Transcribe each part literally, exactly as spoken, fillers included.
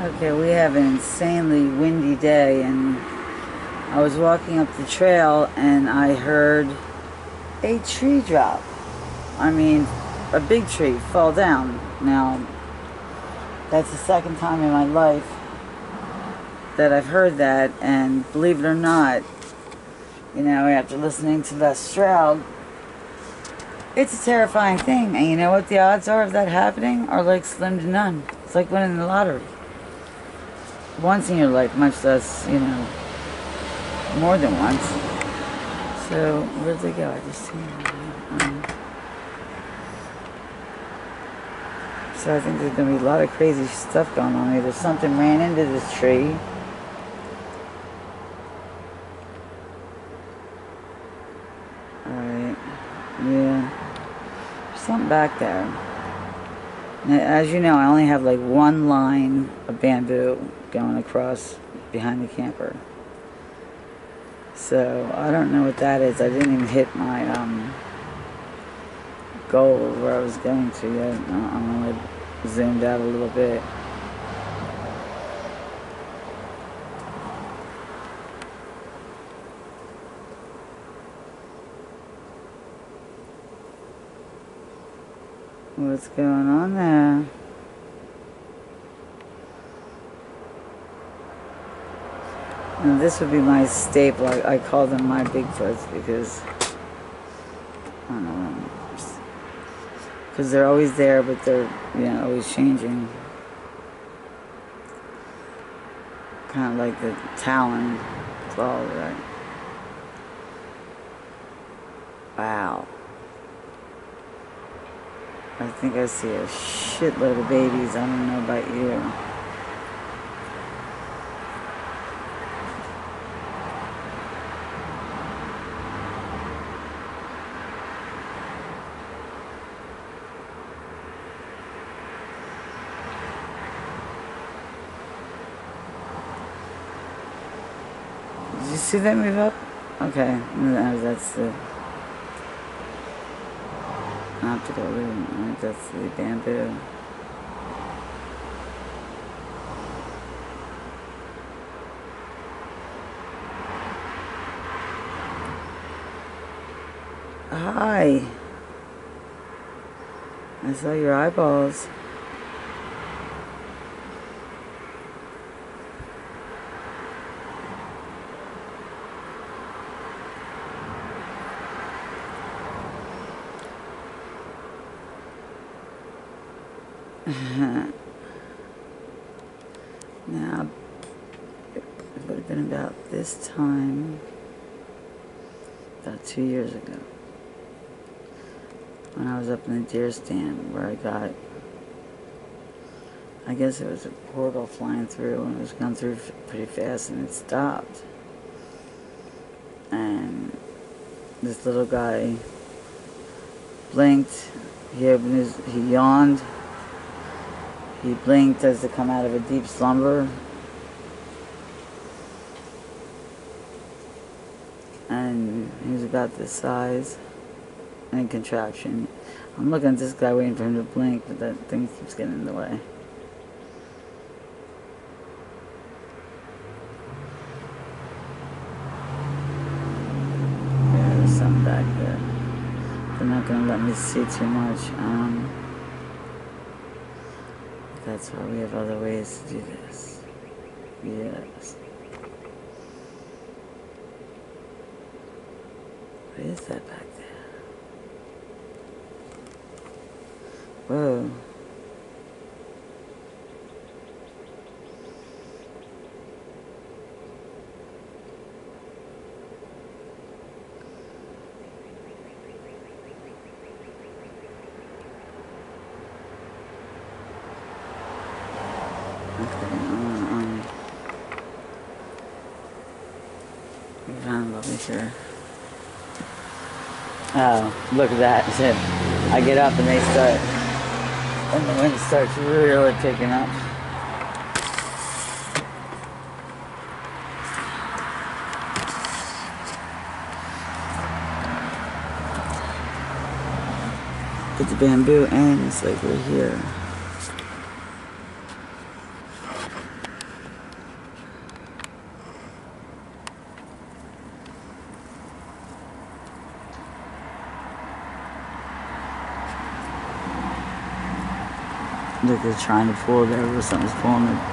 Okay, we have an insanely windy day, and I was walking up the trail and I heard a tree drop. I mean, a big tree fall down. Now, that's the second time in my life that I've heard that, and believe it or not, you know, after listening to Les Stroud, it's a terrifying thing. And you know what the odds are of that happening are like slim to none. It's like winning the lottery. Once in your life, much less, you know, more than once. So, where'd they go? I just seen them. Um, so I think there's going to be a lot of crazy stuff going on. Either something ran into this tree. Alright. Yeah. There's something back there. Now, as you know, I only have like one line of bamboo going across behind the camper. So, I don't know what that is. I didn't even hit my um, goal where I was going to yet. I'm only zoomed out a little bit. What's going on there? Now this would be my staple. I, I call them my Bigfoots because, I don't know, because they're always there, but they're, you know, always changing. Kind of like the talon claw, right? Wow. I think I see a shitload of babies. I don't know about you. Did you see that move up? Okay, no, that's the optical loop. Right, that's the bamboo. Hi. I saw your eyeballs. Now, it would have been about this time, about two years ago, when I was up in the deer stand where I got, I guess it was a portal flying through, and it was going through pretty fast, and it stopped. And this little guy blinked, he opened his, he yawned, he blinked as to come out of a deep slumber, and he was about this size, and contraction. I'm looking at this guy waiting for him to blink, but that thing keeps getting in the way. Yeah, there's something back there. They're not going to let me see too much. Um, That's why we have other ways to do this. Yes. What is that back there? Whoa. Okay, um, um, we found over here. Oh, look at that. I get up and they start, and the wind starts really picking up. But the bamboo ends like we're here. Like they're trying to pull it over, something's pulling it.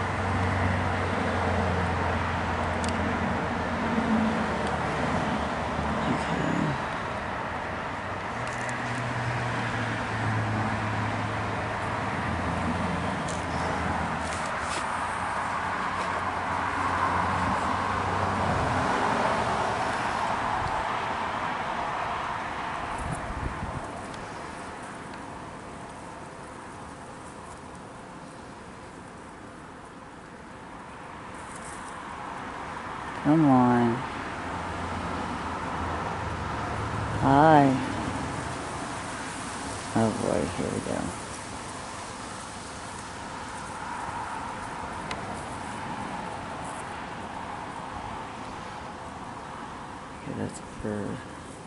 Come on. Hi. Oh boy, here we go. Okay, that's a bird.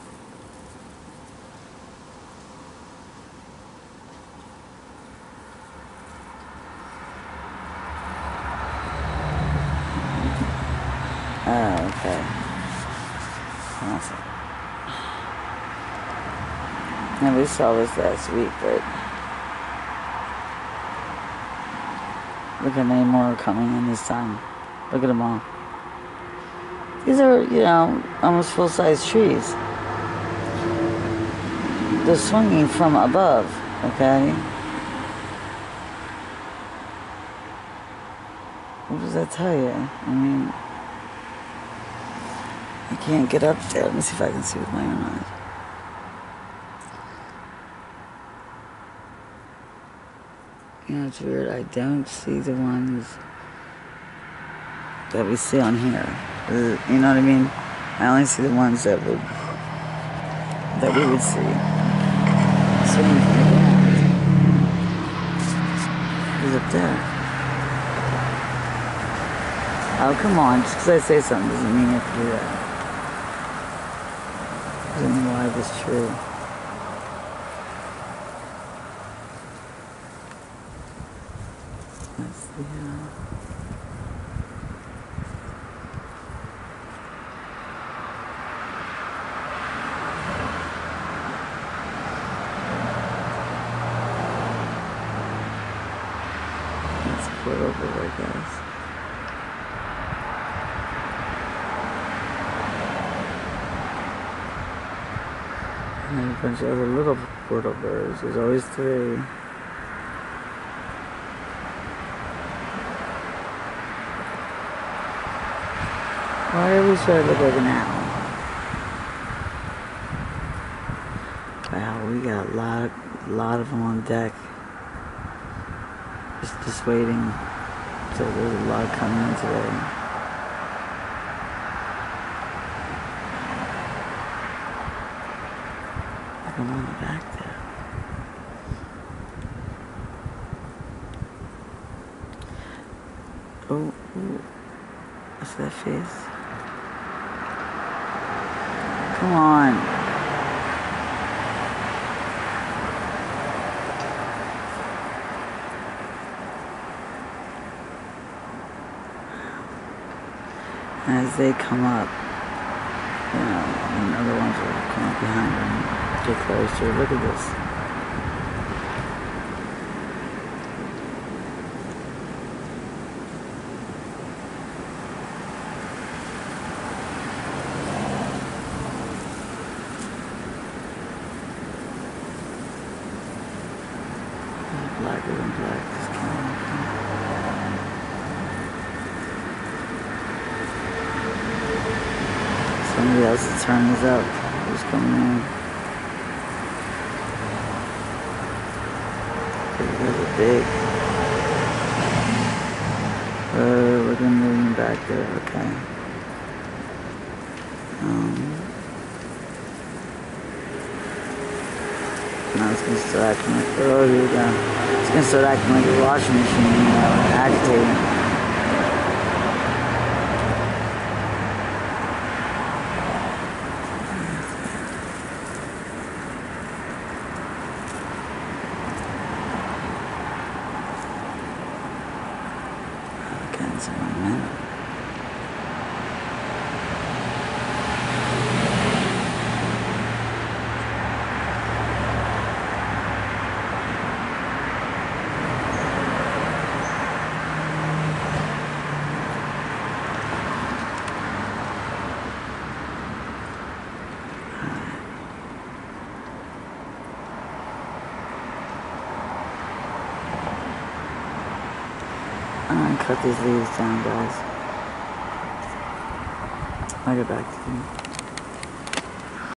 Oh, okay. Awesome. And we saw this last week, but look how many more are coming in this time. Look at them all. These are, you know, almost full-size trees. They're swinging from above, okay? What does that tell you? I mean, I can't get up there. Let me see if I can see with my own eyes. You know, it's weird. I don't see the ones that we see on here. You know what I mean? I only see the ones that would that we would see. Swinging from the ground. He's up there. Oh, come on. Just because I say something doesn't mean you have to do that. I don't know why this is true. That's the, uh... Let's put it over there, guys. And a bunch of other little portal birds. There's always three. Why do we try to look like an owl? Wow, we got a lot, lot of them on deck. Just, just waiting. So there's a lot coming in today. I'm on the back there. Oh, ooh. What's that face? Come on. As they come up, you know, and other ones will come up behind them. Get closer. Look at this. Blacker than black. Just come on. Somebody else is turning this up. Who's coming in? Those are big. Uh, we're gonna move them back there. Okay. Um. Now it's gonna start acting like. Oh, here we go. It's gonna start acting like a washing machine. You know, agitating. Some momentum. I'm gonna cut these leaves down, guys. I'll get back to you.